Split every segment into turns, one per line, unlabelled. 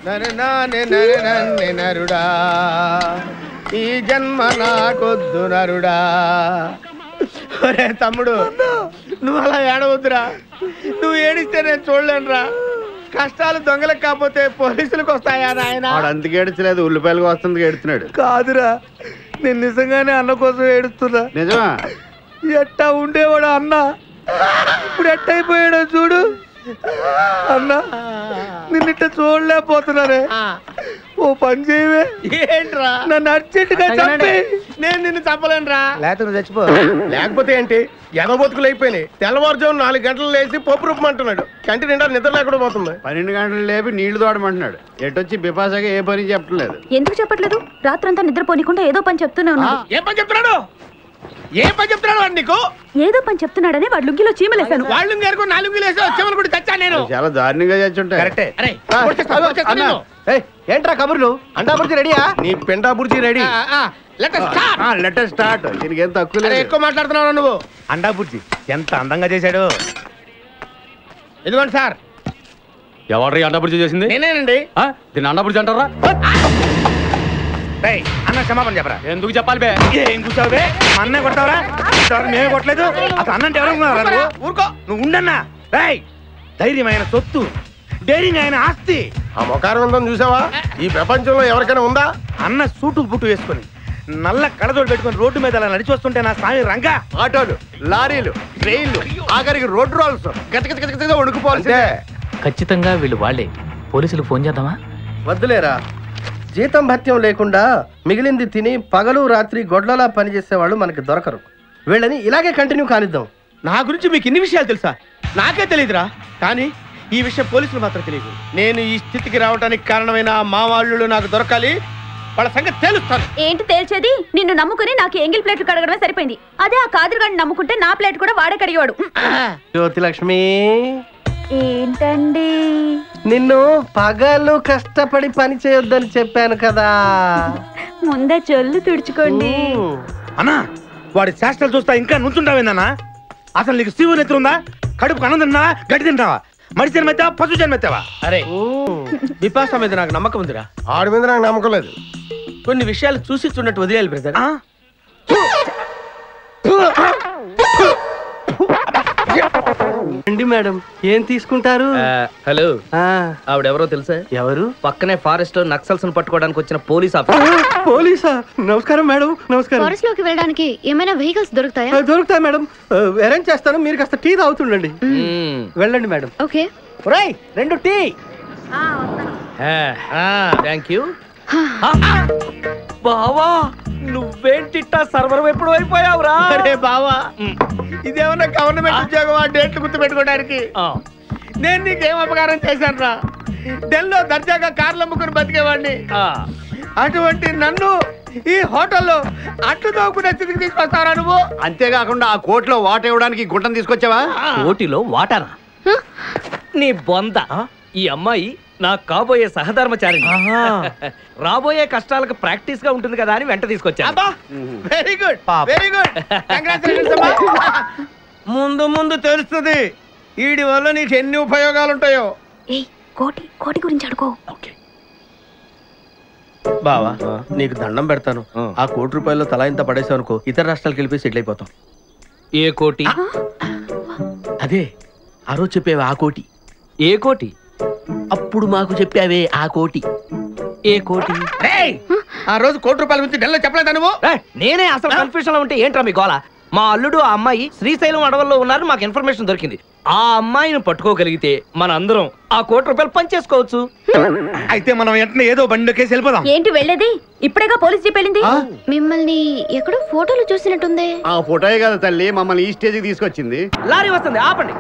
నరుడా ఈ జన్మ నాకొద్దు నరుడా. ఒరే తమ్ముడు, నువ్వు అలా ఏడవద్దురా. నువ్వు ఏడిస్తే నేను చూడలేనురా. కష్టాలు దొంగలకు కాకపోతే పోలీసులకు వస్తాయా నాయన?
అందుకే ఏడ్చలేదు, ఉల్లిపాయలకు వస్తుంది ఏడుతున్నాడు.
కాదురా, నేను నిజంగానే అన్న కోసం ఏడుస్తున్నా.
నిజమా?
ఎట్టా ఉండేవాడు అన్న, ఇప్పుడు ఎట్టయిపోయాడో చూడు. అన్న నిన్నిట్ట చూడలేకపోతున్నారే. ఓ పని చేయవే. ఏంట్రా? నన్ను అర్జెంటుగా చంపి. నేను నిన్ను చంపలేనురా. లేకపోతే నువ్వు చచ్చిపో. లేకపోతే ఏంటి, ఎగబొతుకులు అయిపోయినాయి. తెల్లవారుజాము 4 గంటలు లేచి పప్పు రూపమంటున్నాడు. కంటి నిండా నిద్ర లేకుండా పోతుంది.
12 గంటలు లేపి నీళ్లు తోడమంటున్నాడు. ఎటొచ్చి బిపాసగా ఏ పని చెప్పట్లేదు.
ఎందుకు చెప్పట్లేదు? రాత్రంతా నిద్రపోనికుండా ఏదో పని చెప్తూనే ఉన్నాడు.
ఏ పని చెప్తున్నాడు? ఏ పని చెప్తున్నాడు వాడు నీకు?
ఏదో పని చెప్తున్నాడని వాడు లుంగిలో చీమలేశాను.
వాళ్ళు ఇంకేరుకో 4 లుంగిలేసి చీమలు కూడా చచ్చాను నేను.
చాలా దారుణంగా చచ్చుంటాయి.
ఏంట్రా కబుర్లు? అండాబుర్జీ రెడీయా? నీ పెండాబుర్జీ రెడీ.
Letter start. దీనికి ఏం తక్కువ లేదు.
ఎక్కువ మాట్లాడుతున్నావు నువ్వు. అండాబుర్జీ ఎంత అందంగా చేశాడు. ఇదిగోండి సార్.
ఎవరు అండాబుర్జీ చేసింది?
నేనేనండి.
దీన్ని అండాబుర్జీ అంటారా?
అన్న క్షమాపణ చెప్పరా.
ఎందుకు చెప్పాలి బే?
ఏం కూర్చోవు బే? అన్నే కొడతావరా? మేమే కొట్టలేదు. అసలు అన్నంటే ఎవరు ఊరుకో. నువ్వు ఉండన్నా. ధైర్యమైన సొత్తు, డైరింగ్ అయిన ఆస్తి. ఆ మొకారం ఉందని చూసావా? ఈ ప్రపంచంలో ఎవరికైనా ఉందా? అన్న సూటు బుట్టు వేసుకొని నల్ల కడదోడు పెట్టుకుని రోడ్డు మీద అలా నడిచి వస్తుంటే నా స్వామి రంగా.
ఆటోలు, లారీలు, ట్రైన్లు, ఆఖరికి రోడ్డు రోల్స్ గతగతగతగా వణుకుపోవాల్సిందే.
ఖచ్చితంగా వీళ్ళు వాళ్ళే. పోలీసులు ఫోన్ చేద్దామా?
వద్దులేరా. జీతం భత్యం లేకుండా మిగిలింది తిని పగలు రాత్రి గొడ్లలా పనిచేసేవాళ్ళు మనకి దొరకరు. వీళ్ళని ఇలాగే కంటిన్యూ కానిద్దాం.
నా గురించి మీకు ఇన్ని విషయాలు తెలుసా? నాకే తెలియదురా. కానీ ఈ విషయం పోలీసులు మాత్రం తెలియదు. నేను ఈ స్థితికి రావడానికి కారణమైన మా వాళ్ళు నాకు దొరకాలి. వాళ్ళ సంగతి తెలుస్తాను.
ఏంటి తేల్చేది? నిన్ను నమ్ముకుని నాకు ఎంగిల్ ప్లేట్లు కడగడమే సరిపోయింది. అదే ఆ కాదురుగాడిని నమ్ముకుంటే నా ప్లేట్ కూడా వాడే కడిగేవాడు.
జ్యోతి లక్ష్మి,
ఏంటండి?
నిన్ను పగలు కష్టపడి పని చేయొద్దని చెప్పాను కదా.
ముందే చల్లు తుడుచుకోండి.
అన్నా, వాడి చేష్టలు చూస్తా ఇంకా నుంచుంటావేందన్నా? అసలు నీకు శివుని ఎత్తురుందా? కడుపు అన్నం తిన్నావా, గడ్డి తింటావా? మడి జన్మెత్తావా, పశు జన్మెత్తావా? అరే బిపాస మీద నాకు నమ్మకం ఉందిరా. ఆడి మీద నాకు నమ్మకం లేదు. కొన్ని విషయాలు చూసి చూడట్టు వదిలేయాలి బ్రదర్.
రండి మేడం, ఏం తీసుకుంటారు?
హలో, ఆవిడెవరో తెలుసా?
ఎవరు?
పక్కనే ఫారెస్ట్ లో నక్సల్స్ పట్టుకోవడానికి వచ్చిన పోలీస్ ఆఫీసర్.
పోలీసా? నమస్కారం మేడం. నమస్కారం.
ఫారెస్ట్ లోకి వెళ్ళడానికి ఏమైనా వెహికల్స్ దొరుకుతాయా?
దొరుకుతాయి మేడం. అరేంజ్ చేస్తాను, మీరు కాస్త టీ తాగుతుండండి. వెళ్ళండి madam.
Okay.
2 tea.
Thank you. బావా, నువ్వేంటిట్టా సర్వర్ ఎప్పుడు అయిపోయావురా?
అరే బావా, ఇదేమన్నా గవర్నమెంట్ ఉద్యోగం? ఆ డేట్లు గుర్తు పెట్టుకోవడానికి. నేను నీకేం అపకారం చేశాను రా? ఢిల్లీలో దర్జాగా కార్లు అమ్ముకుని బతికేవాడిని. అటువంటి నన్ను ఈ హోటల్లో అట్లు తోకునే స్థితికి తీసుకొస్తారా నువ్వు?
అంతేకాకుండా ఆ కోర్టులో వాటర్ ఇవ్వడానికి గుంటను తీసుకొచ్చావా?
కోటిలో వాటారా? నీ బొంద. ఈ అమ్మాయి నా కాబోయే సహధర్మచారి. రాబోయే కష్టాలకు ప్రాక్టీస్ గా ఉంటుంది కదా అని వెంట తీసుకొచ్చా.
Very good, very good. ముందు ముందు తెలుస్తుంది వీడి వల్ల నీకు ఎన్ని ఉపయోగాలు ఉంటాయో.
కోటి గురించి అడుకో.
బావా, నీకు దండం పెడతాను. ఆ ₹1 తలా ఇంత పడేసావు అనుకో, ఇతర రాష్ట్రాలకు వెళ్ళిపోయి సెటిల్ అయిపోతాం.
ఏ కోటి?
అదే ఆ రోజు చెప్పేవే ఆ కోటి.
ఏ కోటి?
అప్పుడు మాకు చెప్పావే ఆ కోటి.
ఏ కోటి?
ఆ రోజు ₹1 గురించి ఢిల్లీలో చెప్పలేదా నువ్వు?
నేనే అసలు కన్ఫ్యూషన్ లో ఉంటే ఏంట్రా మీ గోల? మా అల్లుడు ఆ అమ్మాయి శ్రీశైలం అడవుల్లో ఉన్నారు, మాకు ఇన్ఫర్మేషన్ దొరికింది. ఆ అమ్మాయిని పట్టుకోగలిగితే మన అందరం ఆ ₹1 పనిచేసుకోవచ్చు.
అయితే మనం వెంటనే ఏదో బండికేసి వెళ్ళిపోదాం.
ఏంటి వెళ్ళేది? ఇప్పుడేగా పోలీస్ జీప్ వెళ్ళింది. మిమ్మల్ని ఎక్కడో ఫోటోలు చూసినట్టుంది.
ఆ ఫోటోయే కదా తల్లి మమ్మల్ని ఈ స్టేజ్కి తీసుకొచ్చింది.
లారీ వస్తుంది, ఆపండి.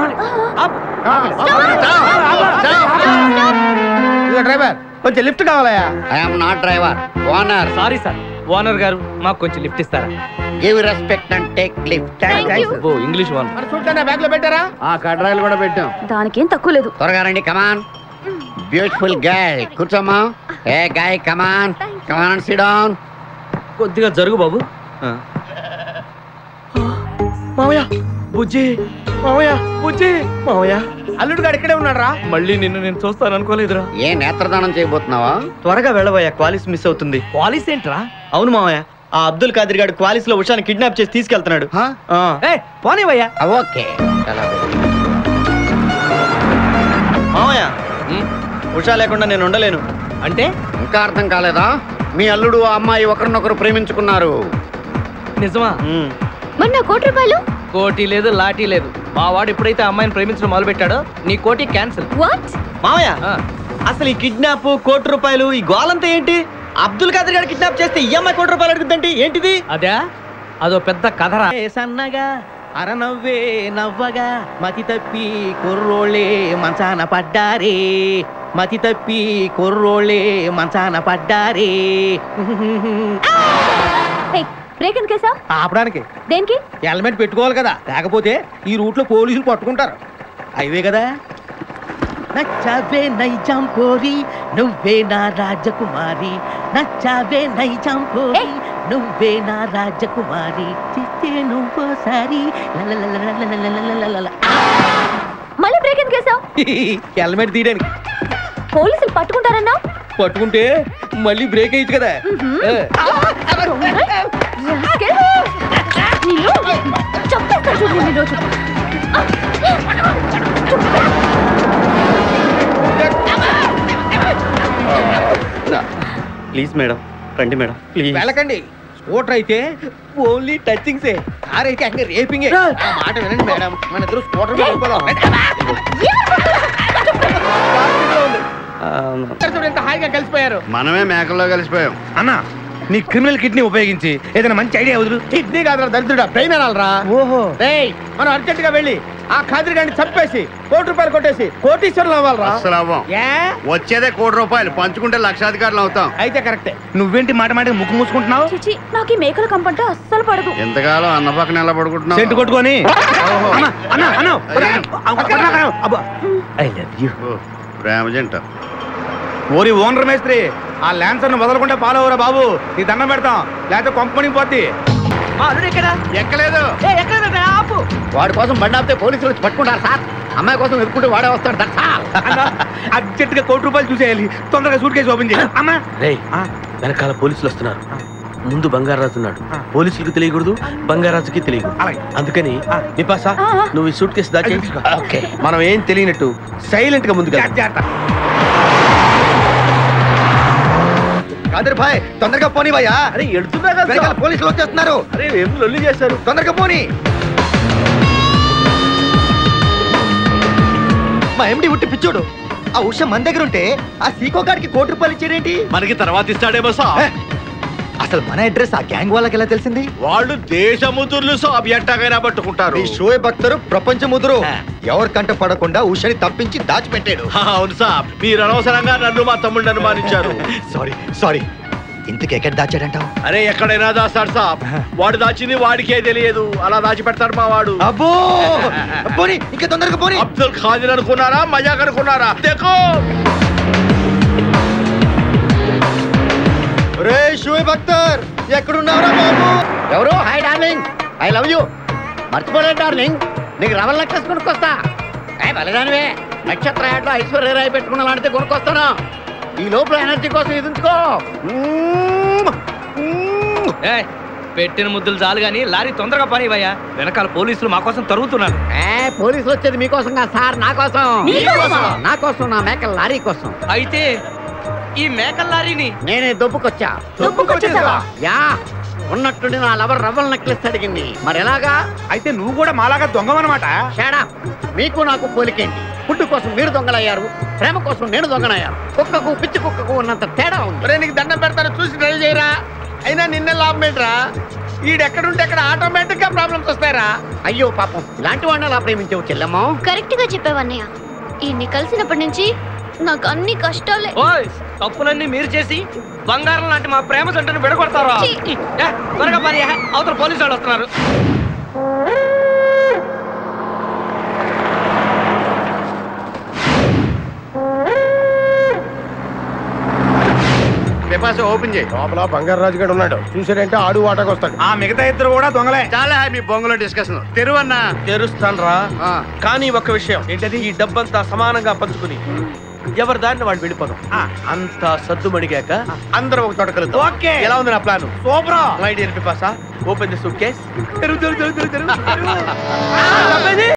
డ్రైవర్, కొంచెం లిఫ్ట్ కావాలయా?
I'm not driver, owner.
Sorry sir, owner గారు మాకు కొంచెం లిఫ్ట్ ఇస్తారా?
Give respect and take lift.
ఓ ఇంగ్లీష్ ఓనర్.
మరి చూడండి, బ్యాగ్ లో పెట్టారా?
ఆ కడ్రాయిలు కూడా పెట్టాం.
దానికేం తక్కువ లేదు.
త్వరగా రండి, కమాన్. బ్యూటిఫుల్ గర్ల్, కూర్చోమ్మా. ఏ guy, come on come on, sit down.
కొద్దిగా జరుగు బాబు.
మామయ్య,
బుజ్జి
మామయ్య
బుజ్జి
మామయ్య అల్లుడు గారు ఇక్కడే ఉన్నాడు రా.
మళ్ళీ నిన్ను నేను చూస్తాను అనుకోలేదురా.
ఏ నేత్రదానం చేయబోతున్నావా?
త్వరగా వెళ్ళబోయా, క్వాలిస్ మిస్ అవుతుంది.
పాలిస్ ఏంట్రా?
అవును మామయ్య, ఆ అబ్దుల్ ఖాదర్ గారు క్వాలిస్ లో ఉషాని కిడ్నాప్ చేసి తీసుకెళ్తున్నాడు.
హా?
పోనీవయ్యా.
ఓకే చాలా
మామయ్య, ఉషా లేకుండా నేను ఉండలేను.
అంటే
ఇంకా అర్థం కాలేదా? మీ అల్లుడు ఆ అమ్మాయి ఒకరినొకరు ప్రేమించుకున్నారు.
నిజమా?
మరి నా ₹1
కోటి లేదు లాఠీ లేదు. మా వాడు ఎప్పుడైతే అమ్మాయిని ప్రేమించడం మొదలు పెట్టాడో నీ కోటి క్యాన్సిల్.
వాట్?
మామయ్య, అసలు ఈ కిడ్నాప్ ₹1 ఈ గోలంతా ఏంటి? అబ్దుల్ ఖాదర్ గారు కిడ్నాప్ చేస్తే ఈ అమ్మాయి ₹1 అడుగుద్దంటే ఏంటిది?
అదే అదో పెద్ద కథరా.
సన్నగా అరనవ్వే నవ్వగా మతి తప్పి కుర్రోళ్ళే మంచాన పడ్డారే, మతి తప్పి కుర్రోళ్ళే మంచాన పడ్డారే.
బ్రేక్ ఎందుకేసావ్?
ఆపడానికి
దేనికి?
హెల్మెట్ పెట్టుకోవాలి కదా, లేకపోతే ఈ రూట్ లో పోలీసులు పట్టుకుంటారు.
హైవే కదా. నచ్చావే నైజాం పోరి నువ్వే నా రాజకుమారి, నచ్చావే నైజాం పోరి నువ్వే నా రాజకుమారి, చిస్తే నువ్వోసారి.
మళ్ళీ బ్రేక్ ఎందుకేసావ్?
హెల్మెట్ తీయడానికి.
పోలీసులు పట్టుకుంటారన్నా?
పట్టుకుంటే మళ్ళీ బ్రేక్ అయ్యచ్చు కదా.
చంపేస్తా చూడు నిన్ను రోజు.
ప్లీజ్ మేడం, రండి మేడం, ప్లీజ్.
వెళ్ళకండి. స్కూటర్ అయితే ఓన్లీ టచింగ్సే, కార్ అయితే అక్కడ రేపింగే. ఆ మాట వినండి మేడం, మన ఇద్దరు స్కూటర్ మీద వెళ్ళిపోదాం. చూడు ఎంత హాయిగా కలిసిపోయారు.
మనమే మేకల్లో కలిసిపోయాం.
అన్నా, నీ క్రిమినల్ కిడ్నీ ఉపయోగించి ఏదైనా మంచి ఐడియా వదులు. కిడ్నీ కాదురా దరిద్రుడా, బ్రెయిన్ అనాలరా. ఓహో రేయ్, మనం అర్జెంట్ గా వెళ్ళి ఆ ఖాదర్ గారిని చంపేసి ₹1 కొట్టేసి కోటీశ్వరులు అవ్వాలరా.
అసలు అవ్వం.
ఏ?
వచ్చేదే ₹1 పంచుకుంటే లక్షాధికారులు అవుతాం.
అయితే కరెక్టే. నువ్వేంటి మాట మాట ముక్కు మూసుకుంటున్నావు?
చిచి, నాకు ఈ మేకల కంపంటే అస్సలు పడదు.
ఎంతకాలం అన్న పక్కన ఎలా పడుకుంటున్నావు?
సెంటు కొట్టుకొని.
I love you.
ప్రేమ జంట.
ఓరి ఓనర్ మేస్త్రి, ఆ ల్యాన్సర్ ను వదలకుండా ఫాలో అవరా బాబు, నీ దండం పెడతాం, లేకపోతే కొంపని పోద్ది.
ఎక్కలేదు.
ఆపు.
వాడి కోసం బండి ఆపితే పోలీసులు వచ్చి పట్టుకుంటారు సార్. అమ్మాయి కోసం ఎదుర్కొంటే వాడే వస్తాడు.
అర్జెంట్ గా ₹1 చూసేయాలి. తొందరగా సూట్ కేసు ఓపెన్ చేయాలి. అమ్మా
వెనకాల పోలీసులు వస్తున్నారు. ముందు బంగారాజు ఉన్నాడు. పోలీసులకు తెలియకూడదు, బంగారాజుకి తెలియకూడదు. అందుకని నిపాసా, నువ్వు ఈ సూట్ కేసు దాచి.
ఓకే, మనం ఏం తెలియనట్టు సైలెంట్ గా ముందుకు
ఖాదర్ భాయ్, తొందరగా పోనీ భయ్యా.
అరే ఎడుతున్నా కదా,
పోలీసులు వచ్చేస్తున్నారు.
అరే ఏం లొల్లి చేశారు,
తొందరగా పోనీ. మా ఎండి ఉట్టి పిచ్చోడు. ఆ ఉష మన దగ్గర ఉంటే ఆ సీకో గారికి ₹1 ఇచ్చారేంటి?
మనకి తర్వాత ఇస్తాడేమో సార్.
అసలు మన అడ్రస్ ఆ గ్యాంగ్ వాళ్ళకి ఎలా తెలిసింది?
వాళ్ళు దేశముతుర్లు సాబ్ ఎట్టగైనా పట్టుకుంటారు.
ఈ షోయబ్ అఖ్తర్ ప్రపంచ ముదురు ఎవరికంట పడకుండా ఉషని తప్పించి దాచిపెట్టాడు.
అవును సాబ్, మీరు అనవసరంగా నన్ను మా తమ్ముడిని అనుమానించారు.
సారీ ఇంతకు ఎక్కడ దాచాడంటావు?
అరే ఎక్కడైనా దాస్తాడు సాబ్. వాడు దాచింది వాడికే తెలియదు, అలా దాచి పెడతాడు మా వాడు.
అబ్బో, పోనీ ఇంకా తొందరగా పోనీ.
అబ్దుల్ ఖాదర్ అనుకున్నారా, మజాక్ అనుకున్నారా? దేఖో
రే షోయబ్ అఖ్తర్, ఎక్కడున్నావురా బాబు?
ఎవరు? Hi darling, I love you. మర్చిపోలేదు డార్లింగ్, నీకు రవల్ నెక్లెస్ కొనుక్కొస్తా. బలిదానివే, నక్షత్ర యాడ్లో ఐశ్వర్యరాయ్ పెట్టుకున్న లాంటితే కొనుక్కొస్తాను. ఈ లోపల ఎనర్జీ కోసం ఎదుంచుకో.
పెట్టిన ముద్దులు చాలు గాని లారీ తొందరగా పనివయ్యా. వెనకాల పోలీసులు మా కోసం తరుగుతున్నారు.
పోలీసులు వచ్చేది మీకోసం కాదు సార్, నా కోసం. నా కోసం, నా మేకల లారీ కోసం.
అయితే ఈ మేకల లారీని
నేనే దొబ్బుకొచ్చా. యా, ఉన్నట్టుండి నా లవర్ రవ్వల్ నెక్లెస్ అడిగింది. మరి ఎలాగా?
అయితే నువ్వు కూడా మాలాగా దొంగవన్నమాట.
Shut up. మీకు నాకు పోలికేంటి? ఫుడ్ కోసం మీరు దొంగలయ్యారు, ప్రేమ కోసం నేను దొంగనయ్యాను. కుక్కకు పిచ్చి కుక్కకు ఉన్నంత తేడా ఉంది.
నీకు దండం పెడతాను, చూసి డ్రైవ్ చేయరా. అయినా నిన్నే లాభం ఏంట్రా? ఈడెక్కడుంటే అక్కడ ఆటోమేటిక్ గా ప్రాబ్లమ్స్ వస్తాయరా.
అయ్యో పాపం, ఇలాంటి వాడిని అలా ప్రేమించావు చెల్లెమ్మో.
కరెక్ట్ గా చెప్పావన్నయ్య. ఈయన్ని కలిసినప్పటి నుంచి నాకు అన్ని కష్టాలే.
ఓయ్, తప్పులన్నీ మీరు చేసి బంగారం లాంటి మా ప్రేమ జంటను విడగొడతారా? త్వరగా పని, అవతల పోలీసు వాళ్ళు వస్తున్నారు.
పిపాస ఓపెన్ చేయి.
లోపల బంగారు రాజు గడు ఉన్నాడు, చూసాడంటే ఆడు వాటకు వస్తాడు.
ఆ మిగతా ఇద్దరు కూడా దొంగలే.
చాలా మీ బొంగులో డిస్కషన్. తెరువన్నా.
తెరుస్తాన్రా,
ఆ.
కానీ ఒక విషయం ఏంటది? ఈ డబ్బంతా సమానంగా పంచుకుని ఎవరి దారిని వాళ్ళు వెళ్ళిపోదాం. అంతా సద్దుమడిగాక అందరం ఒక తోట కలుద్దాం.
ఓకే.
ఎలా ఉంది నా plan?
Super.
My dear Pipasa, open the suitcase.
తెరువు.